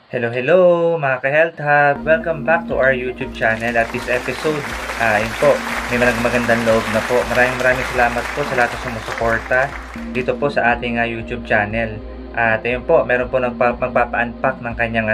Hello, hello mga ka-Health Hub! Welcome back to our YouTube channel at this episode. Yun po, may magandang loob na po. Maraming salamat po sa lahat ng sumusuporta dito po sa ating YouTube channel. At ayun po, meron po magpapa-unpack ng kanyang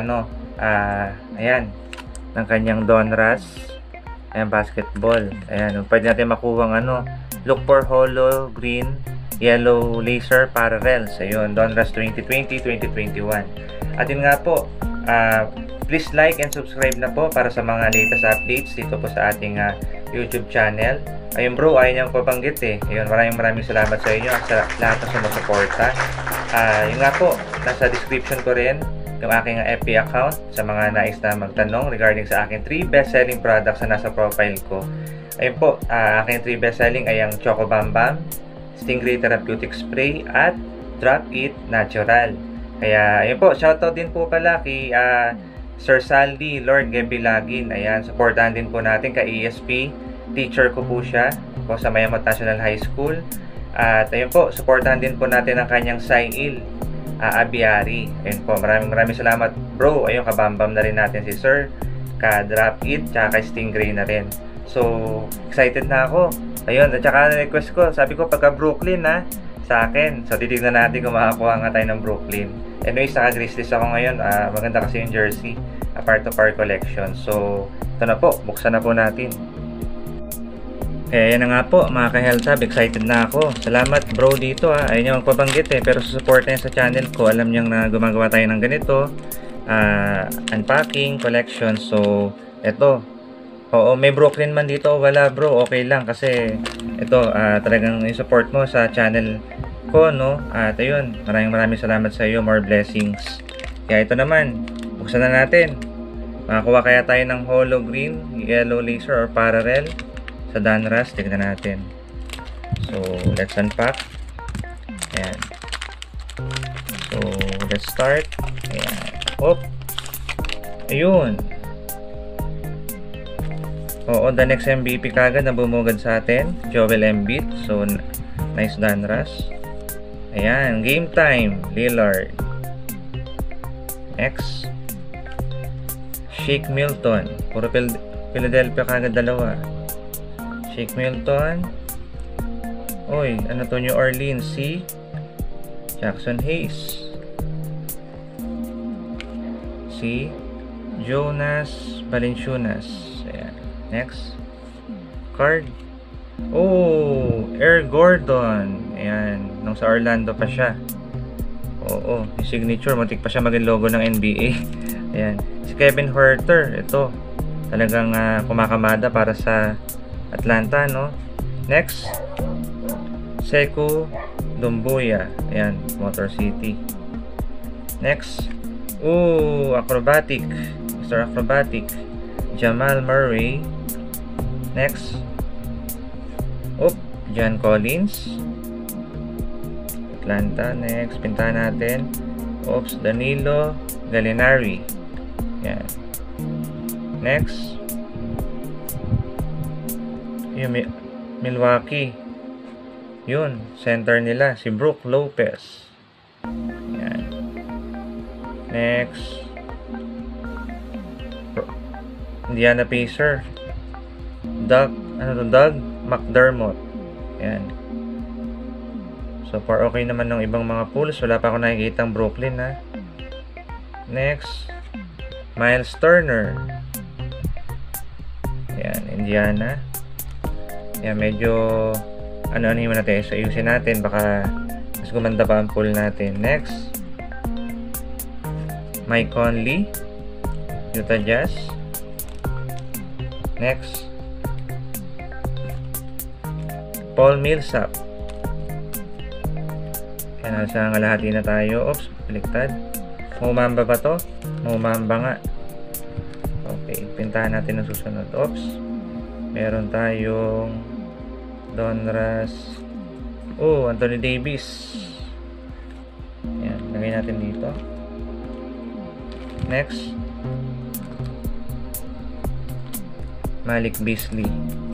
ayan, ng kanyang Donruss. Ayan, basketball. Ayan, pwede natin makuha look for hollow, green, yellow laser parallels. Ayun, Donruss 2020-2021. At yun nga po, please like and subscribe na po para sa mga latest updates dito po sa ating YouTube channel. Ayun bro, ayaw niyang pabanggit eh. Ayun, maraming salamat sa inyo at sa lahat ng sumusuporta. Yun nga po, nasa description ko rin yung aking FB account sa mga nais na magtanong regarding sa aking 3 best-selling products na nasa profile ko. Ayun po, aking 3 best-selling ay ang Choco Bam Bam, Stingray Therapeutic Spray at Drop It Natural. Kaya, ayun po, shoutout din po pala kay Sir Saldi Lord Gebilagin. Ayan, supportahan din po natin kay ESP. Teacher ko po siya po sa Mayamot National High School. At ayun po, supportahan din po natin ang kanyang Sail Abiari. Ayun po, maraming salamat bro. Ayun, kabambam na rin natin si Sir, ka-Drop It, tsaka kay Stingray na rin. So, excited na ako. Ayun, at tsaka request ko, sabi ko pagka Brooklyn sa akin. So, titignan natin kung makakuha nga tayo ng Brooklyn. Anyways, naka-Grizzlies ako ngayon. Maganda kasi yung jersey. Part of our collection. So, ito na po. Buksan na po natin. Kaya yan na nga po, mga ka-Health Hub. Excited na ako. Salamat bro dito Ayun niya magpabanggit pero support niya sa channel ko. Alam niya na gumagawa tayo ng ganito. Unpacking, collection. So, eto. Oo, may Brooklyn man dito. Wala bro, okay lang. Kasi, ito, talagang i-support mo sa channel ko, no? At ayun, maraming salamat sa iyo. More blessings. Kaya ito naman, buksan na natin. Makakuha kaya tayo ng hollow green, yellow laser, or parallel sa Donruss. Tignan natin. So, let's unpack. Ayan. So, let's start. Ayan. Hop. Ayun. Oo, the next MVP kagad na bumugad sa atin. Joel Embiid. So, nice Donruss. Ayan, game time. Lillard. Next. Shake Milton. Puro Philadelphia kagad dalawa. Shake Milton. Oy, ano to, New Orleans? Si Jackson Hayes. Si Jonas Valanciunas. Ayan. Next. Card. Oh, Air Gordon. Ayan, nung sa Orlando pa siya. Oo, yung signature, matik pa siya maging logo ng NBA. Ayan, si Kevin Huerter, ito, talagang kumakamada para sa Atlanta, no? Next, Sekou Doumbouya. Ayan, Motor City. Next, acrobatic, Mr. Acrobatic, Jamal Murray. Next, John Collins, Atlanta. Next, pintahan natin. Danilo Gallinari. Yan. Next, yung Milwaukee. Yun, center nila, si Brook Lopez. Yan. Next, Indiana Pacers. Doug McDermott. Yan. So far okay naman ng ibang mga pools. Wala pa ako nakikitang Brooklyn Next, Miles Turner. Yan, Indiana. Yan, medyo ano-ano natin. So ayusin natin. Baka mas gumanda pa ang pool natin. Next, Mike Conley, Utah Jazz. Next, Paul Millsap. Yan, nasa kalahati na tayo. Oops, baliktad. Mumamba ba to? Mumamba nga. Okay, pintahan natin ang susunod. Oops. Meron tayong Donruss. Anthony Davis. Yan, lagay natin dito. Next, Malik Beasley.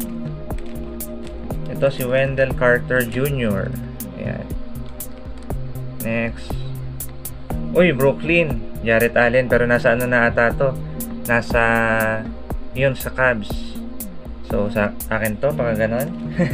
Ito si Wendell Carter Jr. Ayan. Next. Uy, Brooklyn. Jarrett Allen, pero nasa ano na ata to? Nasa, yun, sa Cavs. So, sa akin to, baka ganon.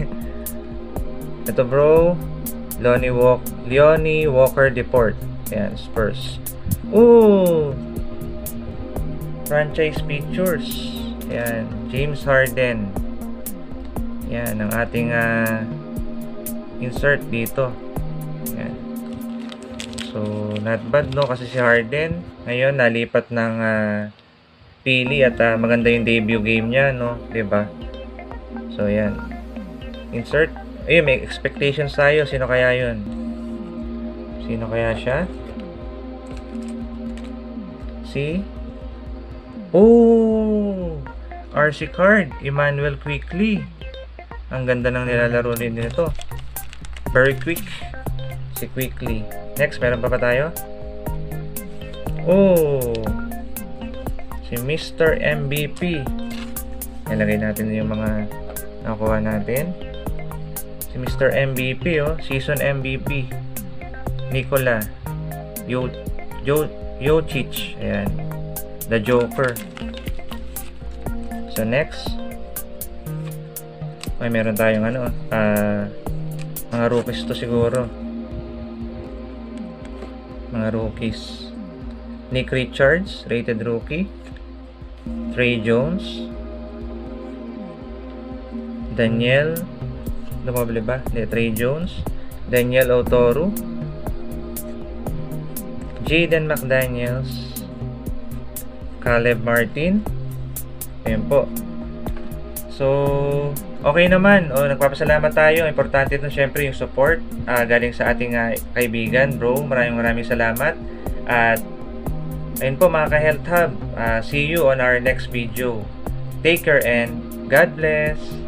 Ito bro, Leonie Walker Deport. Ayan, Spurs. Ooh! Franchise pictures. Ayan, James Harden. Ayan, ang ating insert dito. Ayan. So, not bad, no? Kasi si Harden, ngayon, nalipat ng Philly at maganda yung debut game niya, no? Diba? So, ayan. Insert. Ayun, may expectations tayo. Sino kaya yun? Sino kaya siya? Si? Oh! RC card. Emmanuel Quickley. Ang ganda ng nilalaro rin nito. Very quick. Si Quickley. Next, meron pa tayo? Oh! Si Mr. MVP. Ilagay natin yung mga nakuha natin. Si Mr. MVP, oh. Season MVP. Nikola Jokic. Ayan. The Joker. So, next. Ay, meron tayong ano, mga rookies to siguro. Mga rookies. Nick Richards, rated rookie. Trey Jones. Daniel. Lumabili ba? Trey Jones. Daniel Oturu. Jaden McDaniels. Caleb Martin. Ayan po. So, okay naman. Nagpapasalamat tayo. Importante ito syempre yung support galing sa ating kaibigan, bro. Maraming salamat. At ayun po mga ka-Health Hub. See you on our next video. Take care and God bless.